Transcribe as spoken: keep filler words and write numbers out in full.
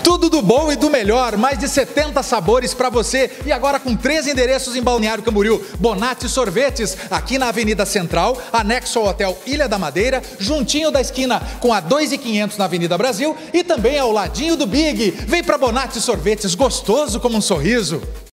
Tudo do bom e do melhor, mais de setenta sabores para você. E agora com três endereços em Balneário Camboriú. Bonatti Sorvetes, aqui na Avenida Central, anexo ao Hotel Ilha da Madeira, juntinho da esquina com a dois e quinhentos na Avenida Brasil e também ao ladinho do Big. Vem para Bonatti Sorvetes, gostoso como um sorriso.